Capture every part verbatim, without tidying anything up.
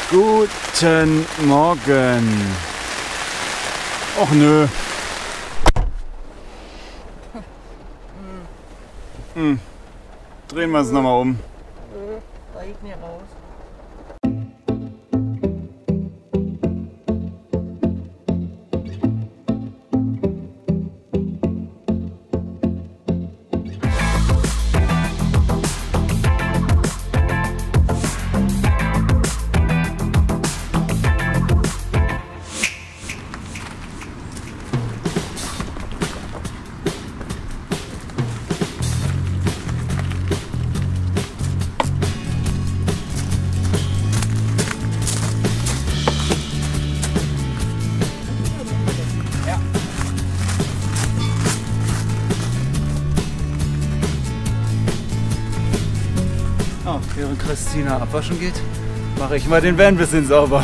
Guten Morgen. Och nö. Hm. Drehen wir es nochmal um. Reicht mir raus. Oh, während Christina abwaschen geht, mache ich mal den Van ein bisschen sauber.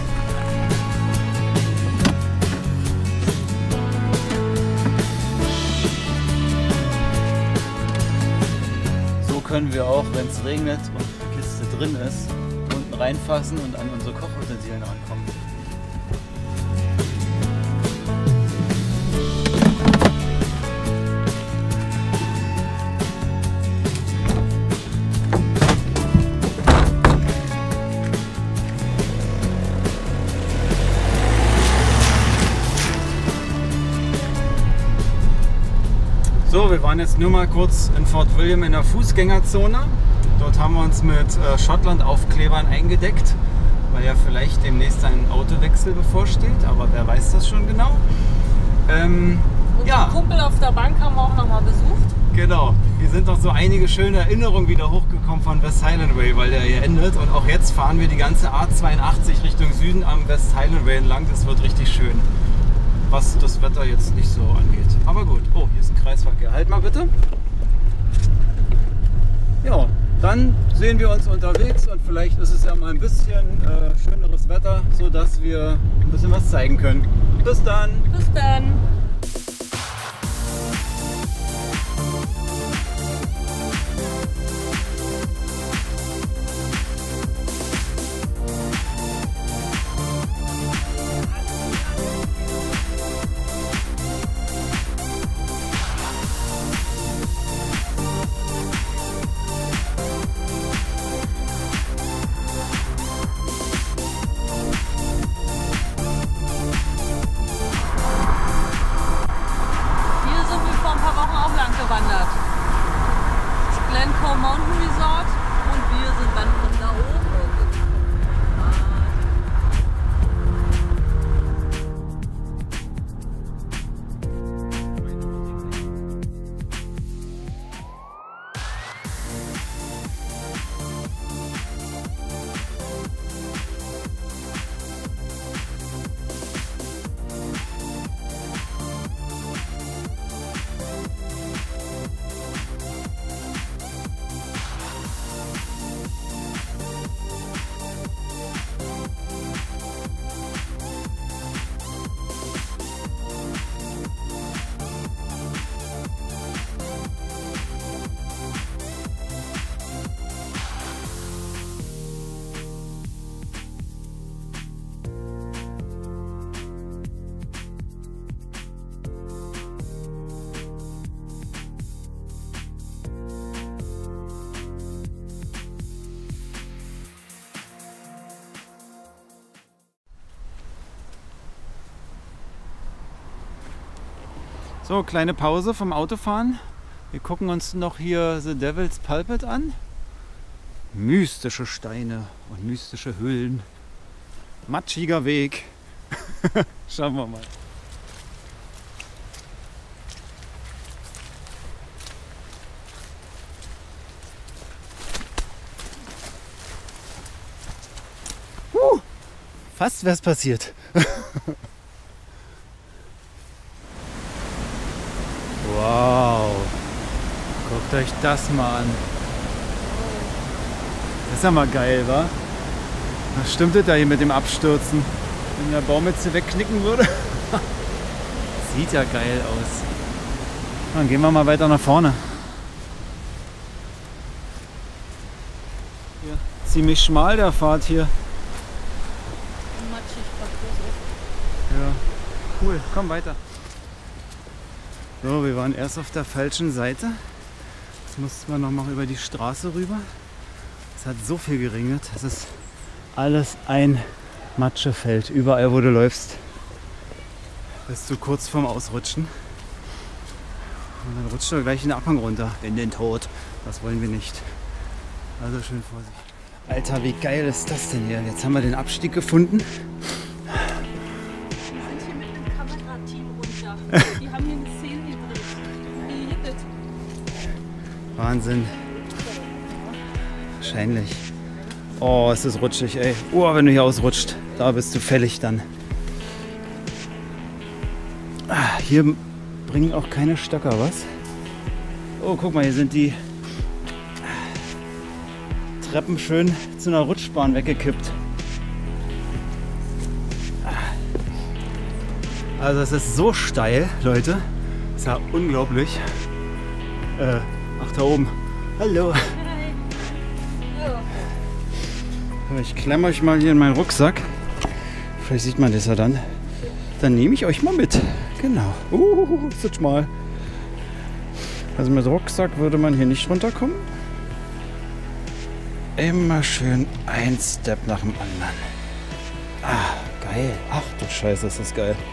So können wir auch, wenn es regnet und die Kiste drin ist, unten reinfassen und an unsere Kochutensilien rankommen. So, wir waren jetzt nur mal kurz in Fort William in der Fußgängerzone. Dort haben wir uns mit äh, Schottland-Aufklebern eingedeckt, weil ja vielleicht demnächst ein Autowechsel bevorsteht, aber wer weiß das schon genau. Ähm, Unser ja, Kumpel auf der Bank haben wir auch noch mal besucht. genau. Hier sind noch so einige schöne Erinnerungen wieder hochgekommen von West Highland Way, weil der hier endet. Und auch jetzt fahren wir die ganze A zweiundachtzig Richtung Süden am West Highland Way entlang. Das wird richtig schön, was das Wetter jetzt nicht so angeht. Aber gut. Oh, hier ist ein Kreisverkehr. Halt mal bitte. Ja, dann sehen wir uns unterwegs und vielleicht ist es ja mal ein bisschen äh, schöneres Wetter, sodass wir ein bisschen was zeigen können. Bis dann! Bis dann! Gewandert. Das Glencoe Mountain Resort und wir sind dann von da oben. So, kleine Pause vom Autofahren. Wir gucken uns noch hier The Devil's Pulpit an. Mystische Steine und mystische Höhlen. Matschiger Weg. Schauen wir mal. Uh, fast wär's passiert. Wow, guckt euch das mal an. Das ist ja mal geil, wa? Was stimmt das da hier mit dem Abstürzen? Wenn der Baum jetzt hier wegknicken würde? Sieht ja geil aus. Dann gehen wir mal weiter nach vorne. Hier, ziemlich schmal der Pfad hier. cool. Komm weiter. So, wir waren erst auf der falschen Seite. Jetzt mussten wir noch mal über die Straße rüber. Es hat so viel geregnet. Es ist alles ein Matschefeld. Überall, wo du läufst, bist du kurz vorm Ausrutschen. Und dann rutscht du gleich in den Abhang runter. In den Tod. Das wollen wir nicht. Also schön Vorsicht. Alter, wie geil ist das denn hier? Jetzt haben wir den Abstieg gefunden. Wir sind hier mit einem Kamerateam runter. Die haben hier eine Szene gedreht. Wie geht das? Wahnsinn. Wahrscheinlich. Oh, es ist rutschig, ey. Oh, wenn du hier ausrutscht, da bist du fällig dann. Ah, hier bringen auch keine Stöcker, was? Oh, guck mal, hier sind die Treppen schön zu einer Rutschbahn weggekippt. Also es ist so steil, Leute. Das ist ja unglaublich. Äh, ach, da oben. Hallo. Ich klemme euch mal hier in meinen Rucksack. Vielleicht sieht man das ja dann. Dann nehme ich euch mal mit. Genau. Uh, sitz mal. Also mit Rucksack würde man hier nicht runterkommen. Immer schön ein Step nach dem anderen. Ah, geil. Ach du Scheiße, ist das geil.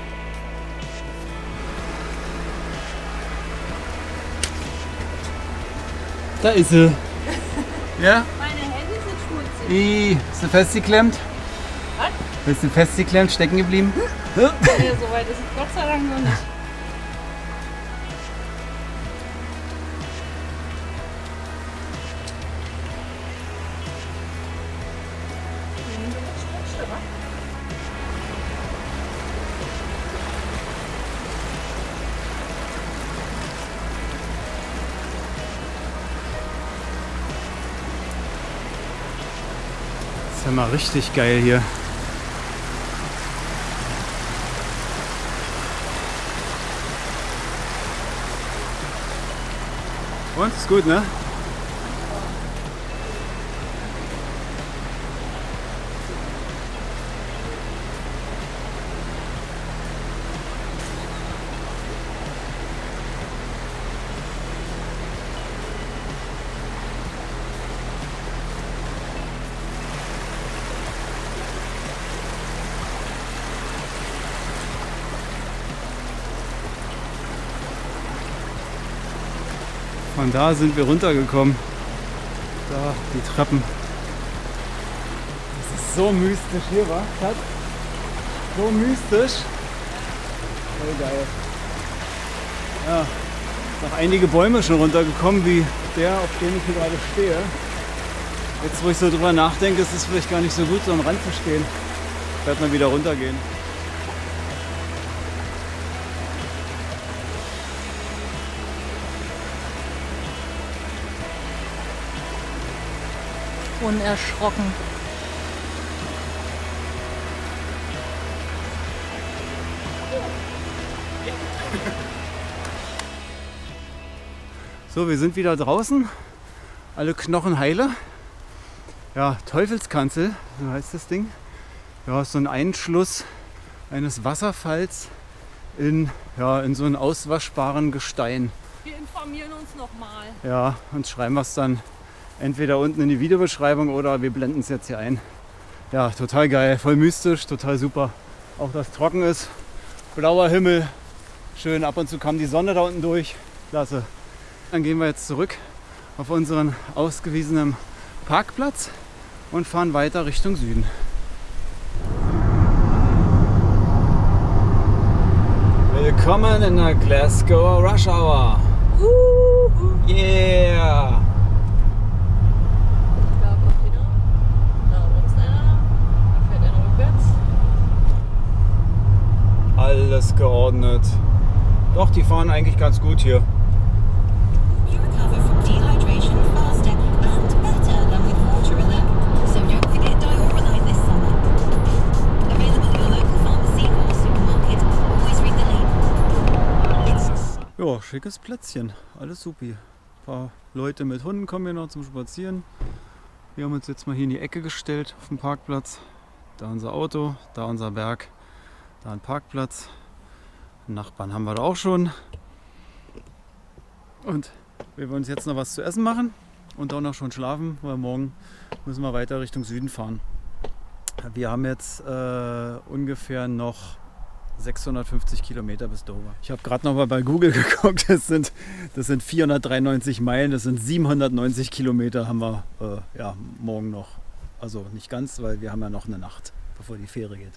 Da ist sie. Ja? Meine Hände sind schmutzig. Wie? Bist du festgeklemmt? Was? Bist du festgeklemmt, stecken geblieben? Nee, so weit ist es Gott sei Dank noch nicht. Das ist ja mal richtig geil hier. Und? Ist gut, ne? Von da sind wir runtergekommen. Da, die Treppen. Das ist so mystisch hier, wa? Schatz? So mystisch. Voll geil. Ja, noch einige Bäume schon runtergekommen, wie der, auf dem ich hier gerade stehe. Jetzt, wo ich so drüber nachdenke, ist es vielleicht gar nicht so gut, so am Rand zu stehen. Ich werde mal wieder runtergehen. Unerschrocken. So, wir sind wieder draußen. Alle Knochen heile. Ja, Teufelskanzel, so heißt das Ding. Ja, ist so ein Einschluss eines Wasserfalls in, ja, in so einen auswaschbaren Gestein. Wir informieren uns nochmal. Ja, und schreiben wir es dann entweder unten in die Videobeschreibung oder wir blenden es jetzt hier ein. Ja, total geil, voll mystisch, total super. Auch dass trocken ist, blauer Himmel, schön, ab und zu kam die Sonne da unten durch. Klasse. Dann gehen wir jetzt zurück auf unseren ausgewiesenen Parkplatz und fahren weiter Richtung Süden. Willkommen in der Glasgow Rush Hour. Uh, Yeah! Da kommt wieder. Da bremst einer. Da fährt einer rückwärts. Alles geordnet. Doch, die fahren eigentlich ganz gut hier. You recover from dehydration faster and better than with water alone. So don't forget Diorolite this summer. Available at your local pharmacy or supermarket. Always read the label. Ja, schickes Plätzchen. Alles supi. Ein paar Leute mit Hunden kommen hier noch zum Spazieren. Wir haben uns jetzt mal hier in die Ecke gestellt auf dem Parkplatz. Da unser Auto, da unser Berg, da ein Parkplatz. Nachbarn haben wir da auch schon. Und wir wollen uns jetzt noch was zu essen machen und auch noch schon schlafen, weil morgen müssen wir weiter Richtung Süden fahren. Wir haben jetzt äh, ungefähr noch sechshundertfünfzig Kilometer bis Dover. Ich habe gerade noch mal bei Google geguckt, das sind, das sind vierhundertdreiundneunzig Meilen, das sind siebenhundertneunzig Kilometer haben wir äh, ja, morgen noch. Also nicht ganz, weil wir haben ja noch eine Nacht, bevor die Fähre geht.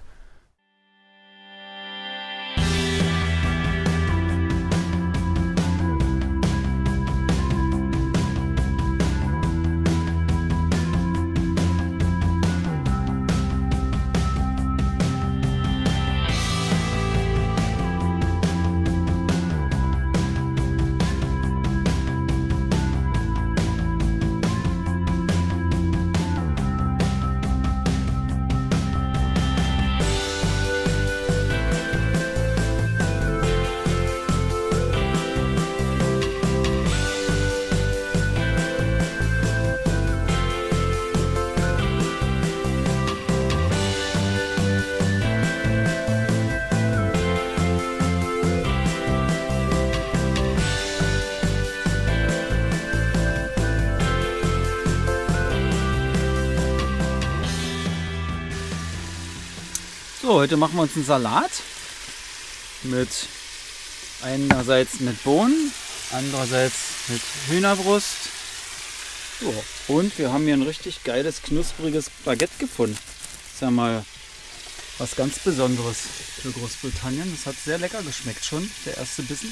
So, heute machen wir uns einen Salat mit einerseits mit Bohnen, andererseits mit Hühnerbrust. So, und wir haben hier ein richtig geiles, knuspriges Baguette gefunden. Das ist ja mal was ganz Besonderes für Großbritannien. Das hat sehr lecker geschmeckt schon, der erste Bissen.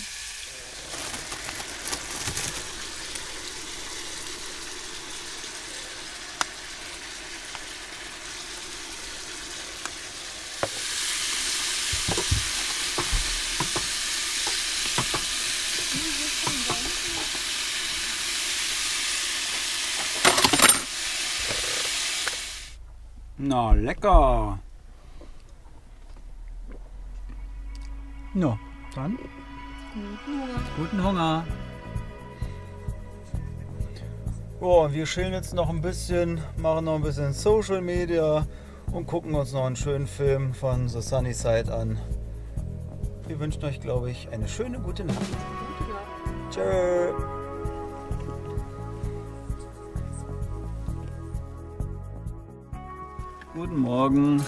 Na, lecker! Ja, dann Guten Hunger. guten Hunger! Oh, wir chillen jetzt noch ein bisschen, machen noch ein bisschen Social Media und gucken uns noch einen schönen Film von The Sunny Side an. Wir wünschen euch, glaube ich, eine schöne gute Nacht. Tschö! Guten Morgen.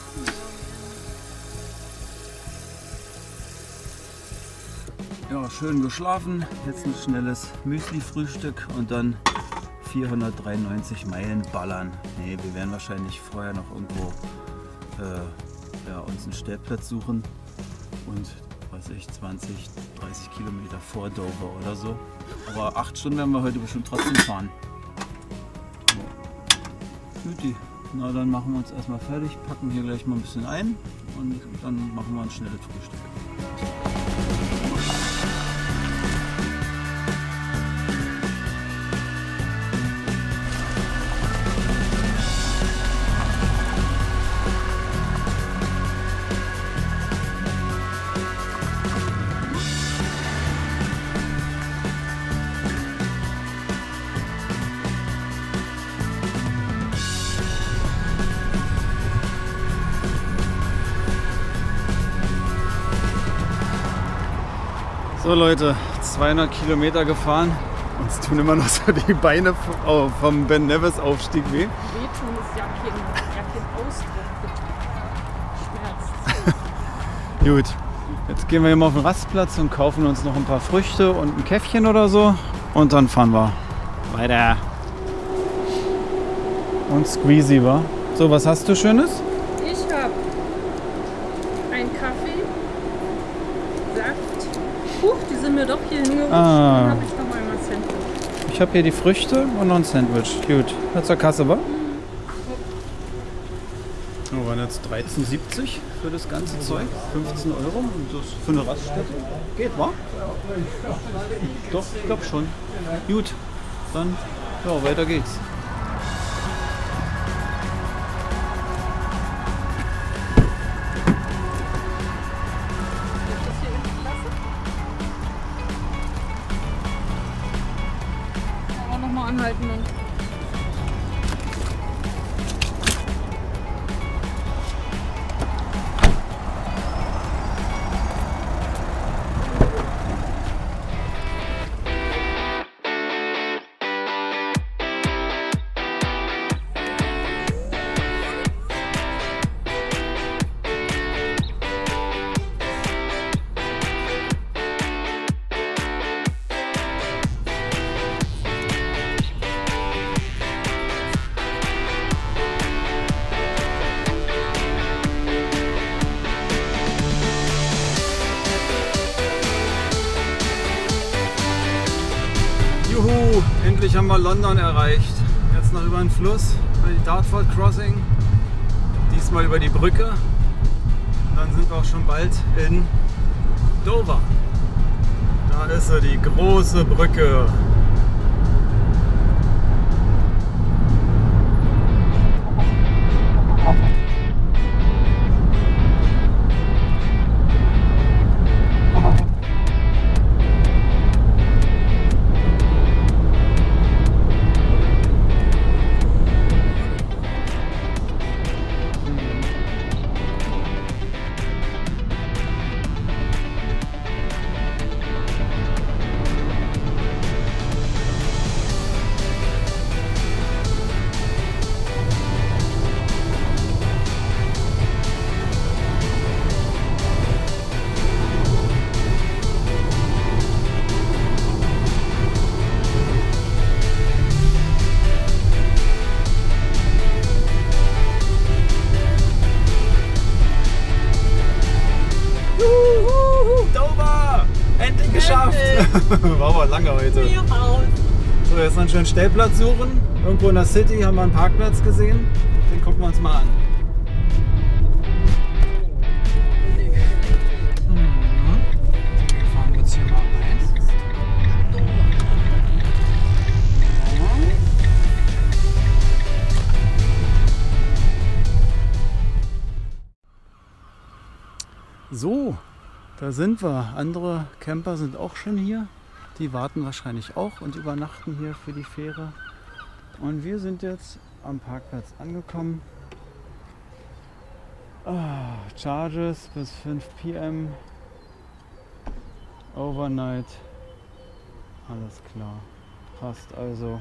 Ja, schön geschlafen. Jetzt ein schnelles Müsli-Frühstück und dann vierhundertdreiundneunzig Meilen ballern. Nee, wir werden wahrscheinlich vorher noch irgendwo äh, ja, uns einen Stellplatz suchen und weiß ich, zwanzig, dreißig Kilometer vor Dover oder so. Aber acht Stunden werden wir heute bestimmt trotzdem fahren. So. Güti. Na, dann machen wir uns erstmal fertig, packen hier gleich mal ein bisschen ein und dann machen wir ein schnelles Frühstück. So Leute, zweihundert Kilometer gefahren. Uns tun immer noch so die Beine vom Ben Nevis Aufstieg weh. Wehtun ist ja kein, ja kein Ausdruck. Schmerzt. Gut, jetzt gehen wir hier mal auf den Rastplatz und kaufen uns noch ein paar Früchte und ein Käffchen oder so. Und dann fahren wir weiter. Und Squeezy, wa? So, was hast du Schönes? Ich habe einen Kaffee, Saft. Huch, die sind mir doch hier hingerutscht. Ah. Dann habe ich noch einmal Sandwich. Ich habe hier die Früchte und noch ein Sandwich. Gut, jetzt zur Kasse, wa? Wir waren jetzt dreizehn siebzig für das ganze Zeug. fünfzehn Euro. Und das für eine Raststätte. Geht, wa? Doch, ich glaube schon. Gut, dann ja, weiter geht's. Anhalten dann. endlich haben wir London erreicht. Jetzt noch über den Fluss, über die Dartford Crossing. Diesmal über die Brücke. Und dann sind wir auch schon bald in Dover. Da ist sie, die große Brücke. War aber lange heute. So, jetzt noch einen schönen Stellplatz suchen. Irgendwo in der City haben wir einen Parkplatz gesehen. Den gucken wir uns mal an. Mhm. Wir fahren jetzt hier mal rein. So, da sind wir. Andere Camper sind auch schon hier. Die warten wahrscheinlich auch und übernachten hier für die Fähre. Und wir sind jetzt am Parkplatz angekommen. Ah, Charges bis fünf P M Overnight. Alles klar. Passt also.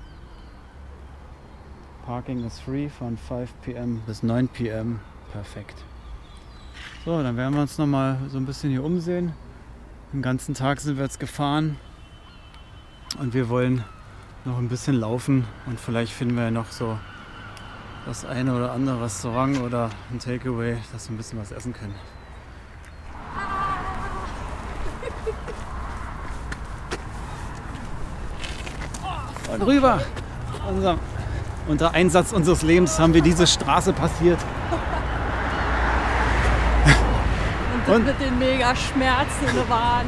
Parking is free von fünf P M bis neun P M Perfekt. So, dann werden wir uns noch mal so ein bisschen hier umsehen. Den ganzen Tag sind wir jetzt gefahren und wir wollen noch ein bisschen laufen und vielleicht finden wir ja noch so das eine oder andere Restaurant oder ein Takeaway, dass wir ein bisschen was essen können. Und rüber! Unser, unter Einsatz unseres Lebens haben wir diese Straße passiert. Und mit den mega Schmerzen in der Waden.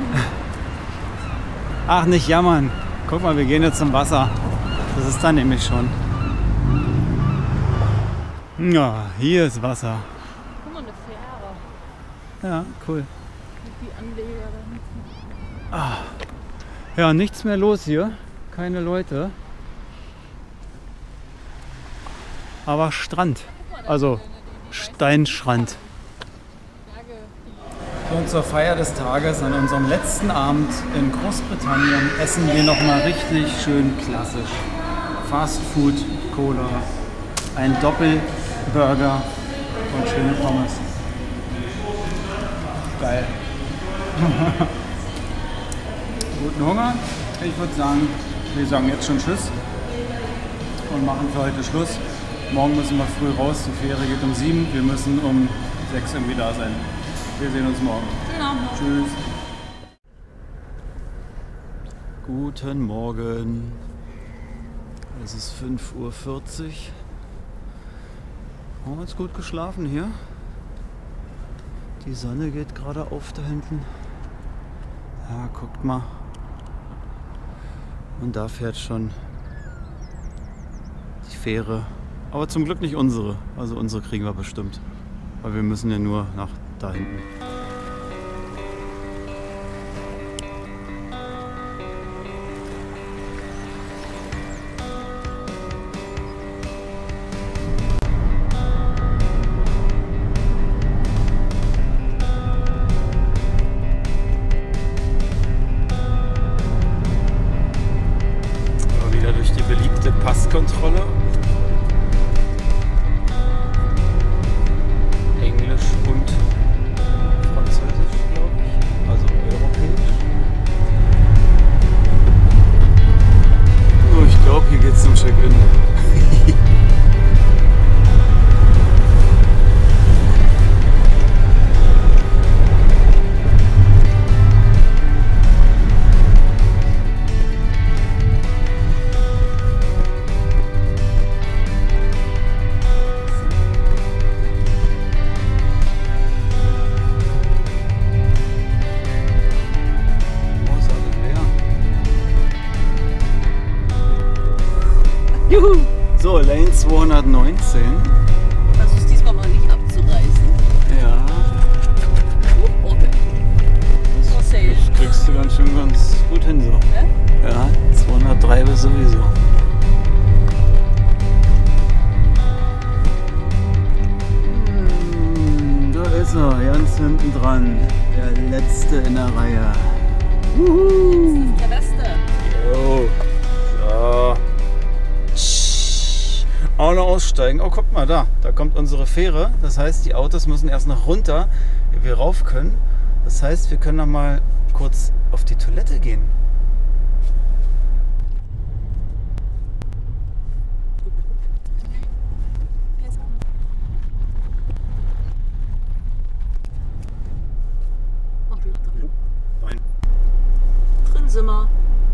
Ach, nicht jammern. Guck mal, wir gehen jetzt zum Wasser. Das ist dann nämlich schon. Ja, hier ist Wasser. Guck mal, eine Fähre. Ja, cool. Die Anleger da hinten. Ah. Ja, nichts mehr los hier. Keine Leute. Aber Strand. Also Steinstrand. Und zur Feier des Tages, an unserem letzten Abend in Großbritannien, essen wir nochmal richtig schön klassisch. Fast Food, Cola, ein Doppelburger und schöne Pommes. Geil. Guten Hunger. Ich würde sagen, wir sagen jetzt schon Tschüss und machen für heute Schluss. Morgen müssen wir früh raus, die Fähre geht um sieben, wir müssen um sechs irgendwie da sein. Wir sehen uns morgen. Genau. Tschüss. Guten Morgen. Es ist fünf Uhr vierzig. Haben wir jetzt gut geschlafen hier? Die Sonne geht gerade auf da hinten. Ja, guckt mal. Und da fährt schon die Fähre. Aber zum Glück nicht unsere. Also unsere kriegen wir bestimmt. Weil wir müssen ja nur nach da hinten. Aber wieder durch die beliebte Passkontrolle. Englisch und zweihundertneunzehn. Also ist diesmal mal nicht abzureißen. Ja. Uh, okay. Das, das kriegst du ganz schön ganz gut hin so. Ja? Ja, zweihundertdrei bis sowieso. Hm, da ist er, ganz hinten dran. Der letzte in der Reihe. Wuhu. Jetzt ist der Beste. Jo. So. Auch noch aussteigen. Oh, guck mal da. Da kommt unsere Fähre. Das heißt, die Autos müssen erst noch runter, ehe wir rauf können. Das heißt, wir können noch mal kurz auf die Toilette gehen. Rein. Drin sind wir.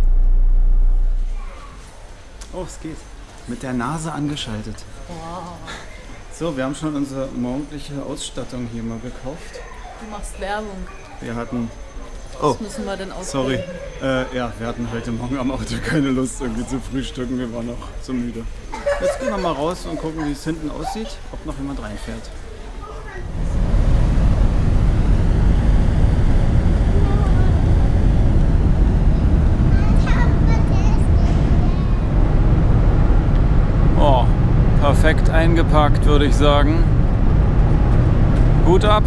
Oh, es geht. Mit der Nase angeschaltet. Wow. So, wir haben schon unsere morgendliche Ausstattung hier mal gekauft. Du machst Werbung. Wir hatten... Oh, Das müssen wir dann sorry. ausblenden. Äh, ja, wir hatten heute Morgen am Auto keine Lust irgendwie zu frühstücken. Wir waren noch so müde. Jetzt gehen wir mal raus und gucken, wie es hinten aussieht, ob noch jemand reinfährt. Oh, perfekt eingepackt, würde ich sagen. Hut ab.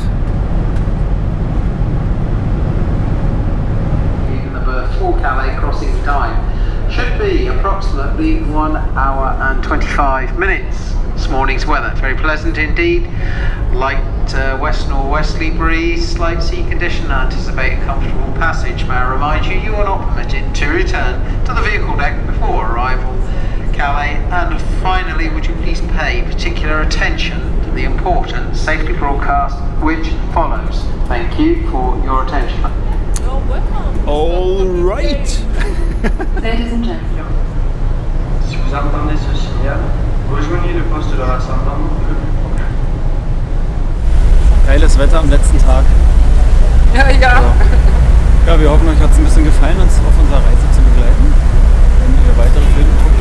Number four Calais crossing time should be approximately one hour and twenty-five minutes. This morning's weather, very pleasant indeed. Light uh, west northwesterly breeze, slight sea condition, anticipate a comfortable passage. May I remind you, you are not permitted to return to the vehicle deck before arrival Calais. And finally, would you please pay particular attention to the important safety broadcast which follows. Thank you for your attention. You're welcome. All right. Ladies and gentlemen. Si vous entendez ce signal, rejoignez le poste de rassemblement bleu. Geiles Wetter am letzten Tag. Ja, ja. Ja, wir hoffen, euch hat es ein bisschen gefallen, uns auf unserer Reise zu begleiten. Wenn ihr weitere Filme gucken